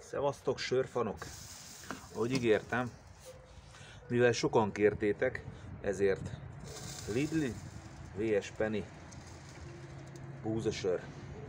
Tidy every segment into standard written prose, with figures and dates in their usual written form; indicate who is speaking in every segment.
Speaker 1: Szevasztok, sörfanok! Ahogy ígértem, mivel sokan kértétek, ezért Lidl vs Penny búzasör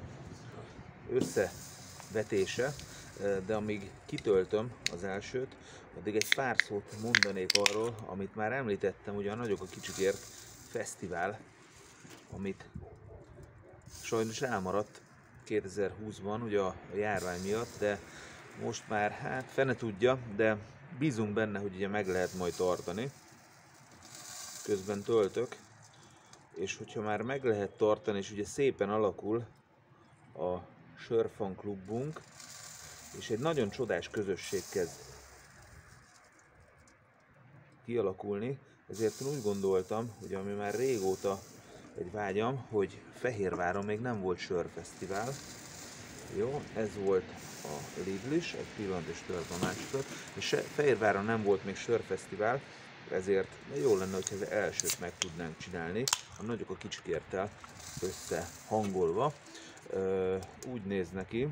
Speaker 1: összevetése, de amíg kitöltöm az elsőt, addig egy pár szót mondanék arról, amit már említettem, ugye a Nagyok a Kicsikért fesztivál, amit sajnos elmaradt 2020-ban, ugye a járvány miatt, de most már, hát fene tudja, de bízunk benne, hogy ugye meg lehet majd tartani. Közben töltök, és hogyha már meg lehet tartani, és ugye szépen alakul a Sörfan klubunk, és egy nagyon csodás közösség kezd kialakulni, ezért én úgy gondoltam, hogy ami már régóta egy vágyam, hogy Fehérváron még nem volt sörfesztivál. Jó, ez volt a Lidl is, egy pillanat és tört a másikat, és Fehérváron nem volt még sörfesztivál, ezért jó lenne, hogyha az elsőt meg tudnánk csinálni, a Nagyok a Kicsikérttel összehangolva. Úgy néz neki,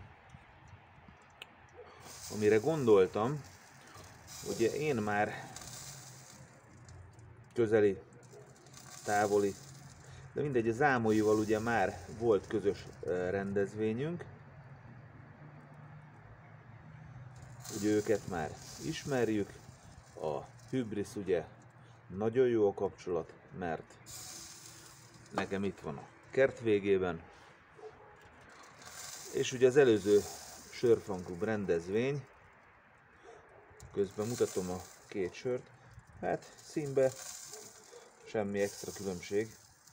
Speaker 1: amire gondoltam, ugye én már közeli, távoli, de mindegy, a Zámolyival ugye már volt közös rendezvényünk, ugye őket már ismerjük, a Hybris ugye nagyon jó a kapcsolat, mert nekem itt van a kert végében, és ugye az előző Sörfanklub rendezvény, közben mutatom a két sört, hát színbe semmi extra különbség.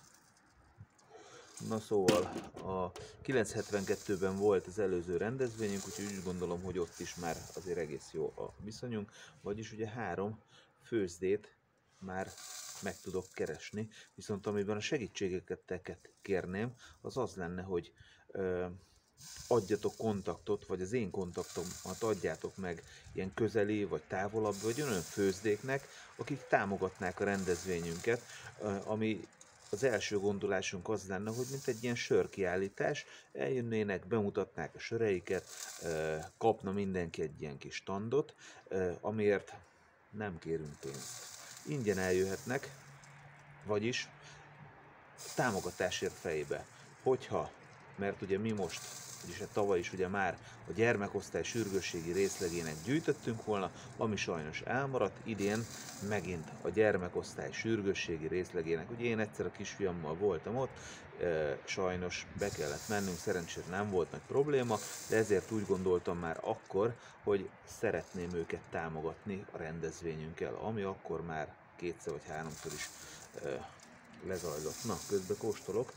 Speaker 1: Na szóval a 972-ben volt az előző rendezvényünk, úgyhogy úgy gondolom, hogy ott is már azért egész jó a viszonyunk, vagyis ugye 3 főzdét már meg tudok keresni, viszont amiben a segítségeket kérném, az az lenne, hogy adjatok kontaktot, vagy az én kontaktomat adjátok meg ilyen közeli, vagy távolabb, vagy olyan főzdéknek, akik támogatnák a rendezvényünket, ami az első gondolásunk az lenne, hogy mint egy ilyen sörkiállítás, eljönnének, bemutatnák a söreiket, kapna mindenki egy ilyen kis standot, amiért nem kérünk pénzt. Ingyen eljöhetnek, vagyis támogatásért fejébe. Hogyha, mert ugye mi most, vagyis tavaly is ugye már a gyermekosztály sürgősségi részlegének gyűjtöttünk volna, ami sajnos elmaradt, idén megint a gyermekosztály sürgősségi részlegének, ugye én egyszer a kisfiammal voltam ott, sajnos be kellett mennünk, szerencsére nem volt nagy probléma, de ezért úgy gondoltam már akkor, hogy szeretném őket támogatni a rendezvényünkkel, ami akkor már 2 vagy 3-szor is lezajlott. Na, közben kóstolok.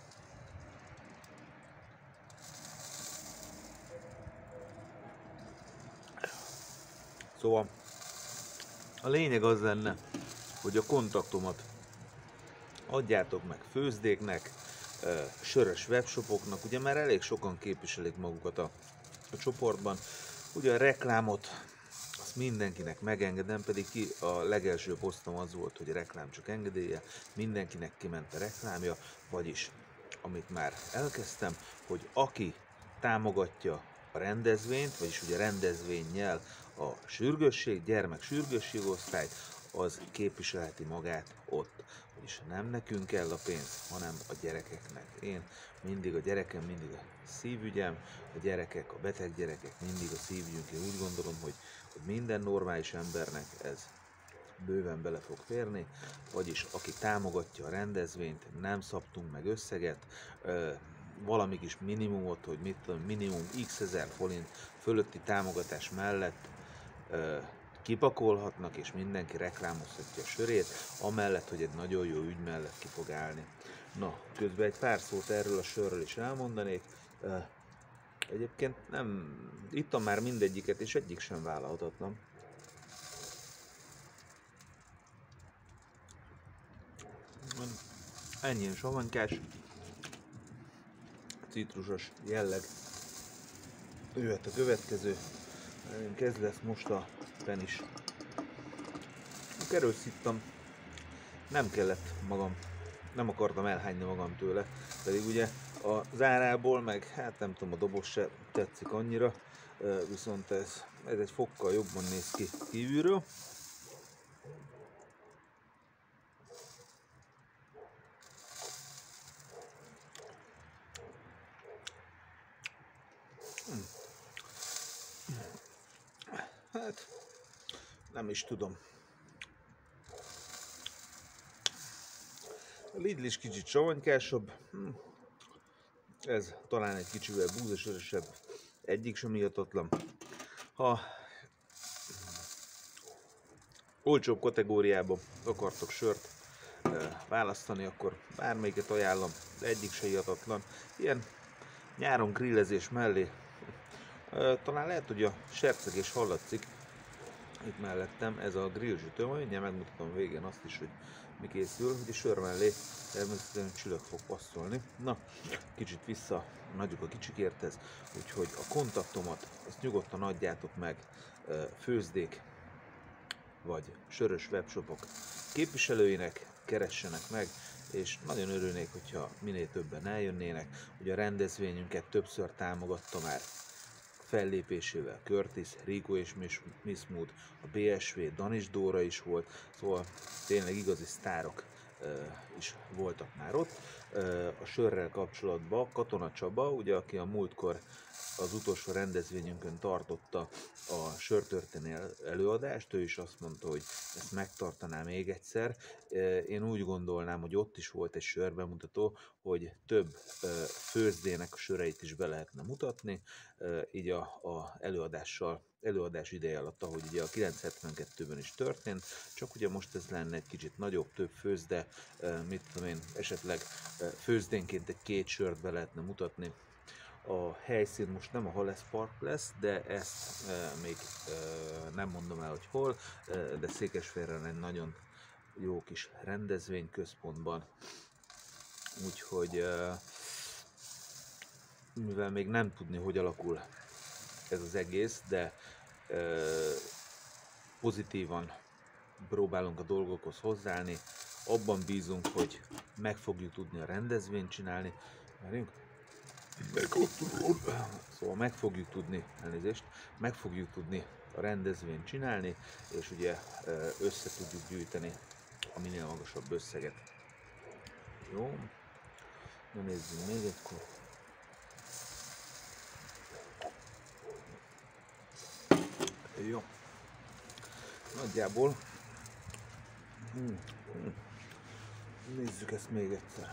Speaker 1: Szóval a lényeg az lenne, hogy a kontaktomat adjátok meg főzdéknek, sörös webshopoknak, ugye már elég sokan képviselik magukat a csoportban, ugye a reklámot azt mindenkinek megengedem, pedig a legelső posztom az volt, hogy a reklám csak engedélye, mindenkinek kiment a reklámja, vagyis amit már elkezdtem, hogy aki támogatja a rendezvényt, vagyis ugye rendezvénnyel a sürgősség, gyermek sürgősségosztályt, az képviselheti magát ott. Vagyis nem nekünk kell a pénz, hanem a gyerekeknek. Én mindig a gyerekem, mindig a szívügyem, a gyerekek, a beteg gyerekek mindig a szívügyünk. Én úgy gondolom, hogy minden normális embernek ez bőven bele fog férni, vagyis aki támogatja a rendezvényt, nem szabtunk meg összeget, valami kis minimumot, hogy mit tudom, minimum x ezer forint fölötti támogatás mellett kipakolhatnak, és mindenki reklámozhatja a sörét, amellett, hogy egy nagyon jó ügy mellett ki fog állni. Na, közben egy pár szót erről a sörről is elmondanék. Egyébként nem, ittam már mindegyiket, és egyik sem vállalhatatlan. Ennyien savanykás, citrusos jelleg. Jöhet a következő. Kezd lesz most a pen is. Erről szittam, nem kellett magam, nem akartam elhányni magam tőle, pedig ugye a zárából, meg hát nem tudom, a doboz se tetszik annyira, viszont ez egy fokkal jobban néz ki kívülről. Hát, nem is tudom. A Lidl is kicsit savanykásabb, ez talán egy kicsivel búzasörösebb, egyik sem írtatlan. Ha olcsóbb kategóriába akartok sört választani, akkor bármelyiket ajánlom, de egyik se írtatlan. Ilyen nyáron grillezés mellé talán lehet, hogy a sercegés hallatszik itt mellettem, ez a grillsütő, majd mindjárt megmutatom végén azt is, hogy mi készül, hogy a sör mellé természetesen csülök fog passzolni. Na, kicsit vissza nagyok a kicsikérthez, úgyhogy a kontaktomat azt nyugodtan adjátok meg főzdék vagy sörös webshopok képviselőinek, keressenek meg, és nagyon örülnék, hogyha minél többen eljönnének. Ugye a rendezvényünket többször támogatta már fellépésével Curtis, Rico és Miss Mood, a BSV, Danis Dóra is volt, szóval tényleg igazi sztárok is voltak már ott. A sörrel kapcsolatban Katona Csaba, ugye, aki a múltkor az utolsó rendezvényünkön tartotta a sörtörténeti előadást, ő is azt mondta, hogy ezt megtartaná még egyszer. Én úgy gondolnám, hogy ott is volt egy sörbemutató, hogy több főzdének a söreit is be lehetne mutatni, így a előadás ideje alatt, ahogy ugye a 972-ben is történt, csak ugye most ez lenne egy kicsit nagyobb, több főzde, mit tudom én, esetleg főzdénként egy-két sört be lehetne mutatni. A helyszín most nem a Hales Park lesz, de ezt még nem mondom el, hogy hol, de Székesfehérren egy nagyon jó kis rendezvényközpontban. Úgyhogy mivel még nem tudni, hogy alakul ez az egész, de pozitívan próbálunk a dolgokhoz hozzáállni, abban bízunk, hogy meg fogjuk tudni a rendezvényt csinálni. Szóval meg fogjuk tudni a rendezvényt csinálni, és ugye össze tudjuk gyűjteni a minél magasabb összeget. Jó, na nézzünk még egykor. Jó, nagyjából nézzük ezt még egyszer.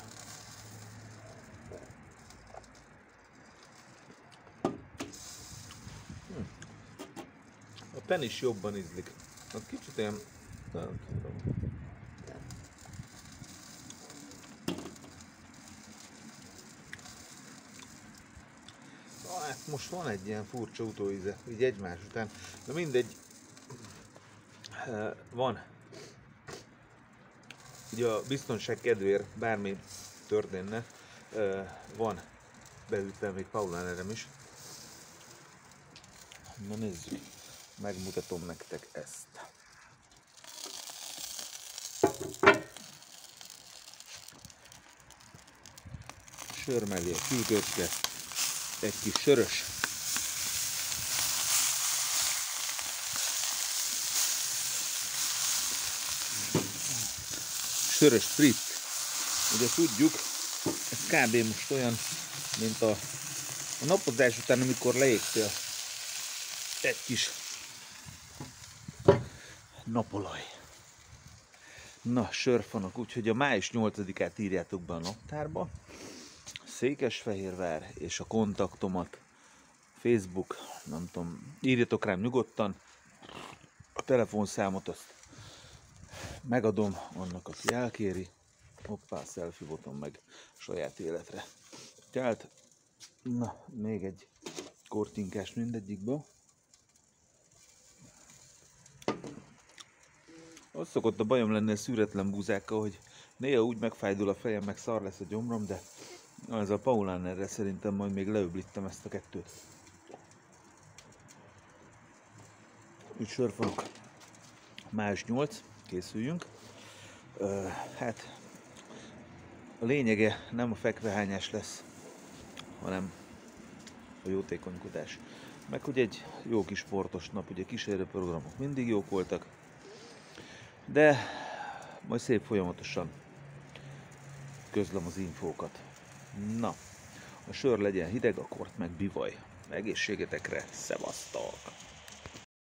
Speaker 1: A pen is jobban ízlik. A kicsit olyan, nem tudom. Hát most van egy ilyen furcsa utóíze, így egymás után, de mindegy, van. Ugye a biztonság kedvéért bármi történne, van beütve még Paulanerem is. Na nézzük, megmutatom nektek ezt. Sör mellé a fülgőcske, egy kis sörös. Sörös sprit. Ugye tudjuk, ez kb. Most olyan, mint a napozás után, amikor leégtél egy kis napolaj. Na, sörfanok, úgyhogy a május 8-át írjátok be a naptárba. Székesfehérvár és a kontaktomat, Facebook, nem tudom, írjatok rám nyugodtan. A telefonszámot azt megadom annak, aki elkéri. Hoppá, selfie botom meg saját életre. Tehát, na, még egy kortinkás mindegyikből. Az szokott a bajom lenni a szűretlen búzákkal, hogy néha úgy megfájdul a fejem, meg szar lesz a gyomrom, de ez a Paulanerre szerintem majd még leöblítem ezt a kettőt. Úgy sörfanok. Május 8, készüljünk. Hát a lényege nem a fekvehányás lesz, hanem a jótékonykodás. Meg hogy egy jó kis sportos nap, ugye kísérőprogramok mindig jók voltak, de majd szép folyamatosan közlöm az infókat. Na, a sör legyen hideg, a kort meg bivaj. Egészségetekre, szevasztok!